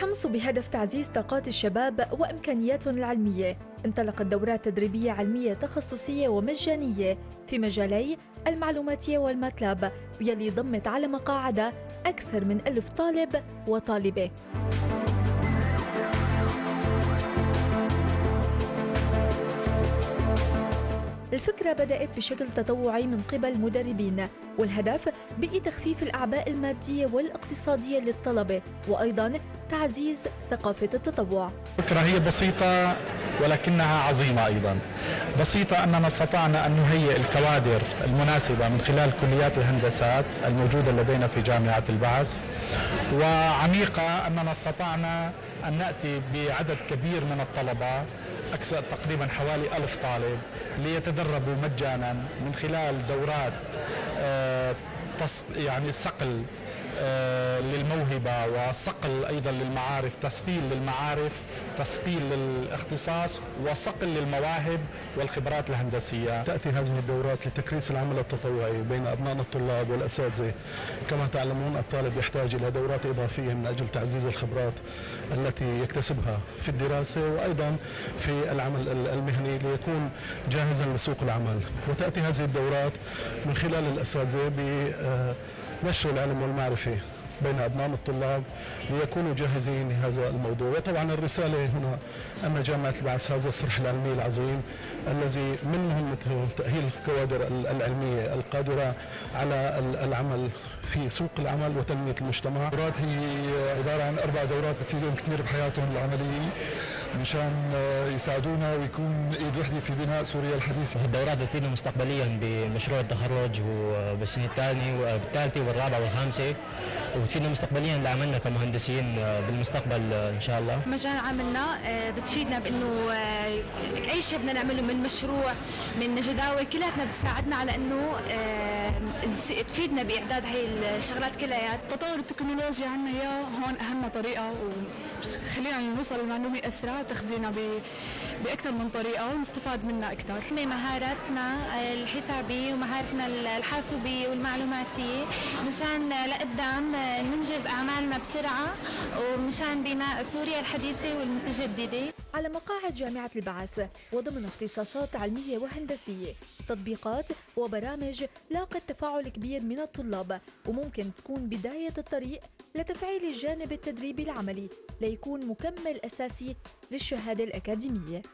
بالحمص وبهدف تعزيز طاقات الشباب وإمكانياتهم العلمية، انطلقت دورات تدريبية علمية تخصصية ومجانية في مجالي المعلوماتية والماتلاب، يلي ضمت على مقاعدها أكثر من 1000 طالب وطالبة. الفكرة بدأت بشكل تطوعي من قبل مدربين، والهدف بقي تخفيف الأعباء المادية والاقتصادية للطلبة، وأيضاً تعزيز ثقافة التطوع. الفكرة هي بسيطة ولكنها عظيمة أيضاً. بسيطة أننا استطعنا أن نهيئ الكوادر المناسبة من خلال كليات الهندسات الموجودة لدينا في جامعة البعث، وعميقة أننا استطعنا أن نأتي بعدد كبير من الطلبة، أكثر تقريبا حوالي 1000 طالب، ليتدربوا مجانا من خلال دورات يعني صقل للموهبة وصقل أيضا للمعارف، تثقيل للمعارف، تثقيل للاختصاص، وصقل للمواهب والخبرات الهندسية. تأتي هذه الدورات لتكريس العمل التطوعي بين أبنائنا الطلاب والأساتذة. كما تعلمون الطالب يحتاج إلى دورات إضافية من أجل تعزيز الخبرات التي يكتسبها في الدراسة وأيضا في العمل المهني ليكون جاهزا لسوق العمل. وتأتي هذه الدورات من خلال الأساتذة بنشر العلم والمعرفة بين أبناء الطلاب ليكونوا جاهزين لهذا الموضوع. وطبعا الرسالة هنا أن جامعة البعث هذا الصرح العلمي العظيم الذي من مهمته تأهيل الكوادر العلمية القادرة على العمل في سوق العمل وتنمية المجتمع. الدورات هي عبارة عن 4 دورات بتفيدهم كثير بحياتهم العملية مشان يساعدونا ويكون ايد وحده في بناء سوريا الحديثه. الدورات بتفيدنا مستقبليا بمشروع التخرج وبالسنه الثالثه والرابعه والخامسه، وبتفيدنا مستقبليا لعملنا كمهندسين بالمستقبل ان شاء الله. مجال عملنا بتفيدنا بانه اي شيء بدنا نعمله من مشروع من جداول كلياتنا بتساعدنا على انه تفيدنا باعداد هي الشغلات كلها. تطور التكنولوجيا عندنا اياه هون اهم طريقه وخلينا نوصل المعلومه اسرع وتخزينها باكثر من طريقه ونستفاد منها اكثر. احنا مهاراتنا الحسابيه ومهارتنا الحاسوبيه والمعلوماتيه مشان لقدام ننجز اعمالنا بسرعه ومشان بناء سوريا الحديثه والمتجدده. على مقاعد جامعة البعث وضمن اختصاصات علمية وهندسية، تطبيقات وبرامج لاقت تفاعل كبير من الطلاب، وممكن تكون بداية الطريق لتفعيل الجانب التدريبي العملي ليكون مكمل أساسي للشهادة الأكاديمية.